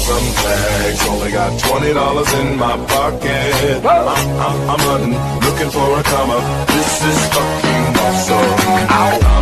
some tags. Only got $20 in my pocket. I'm hunting, looking for a come up. This is fucking awesome. Ow.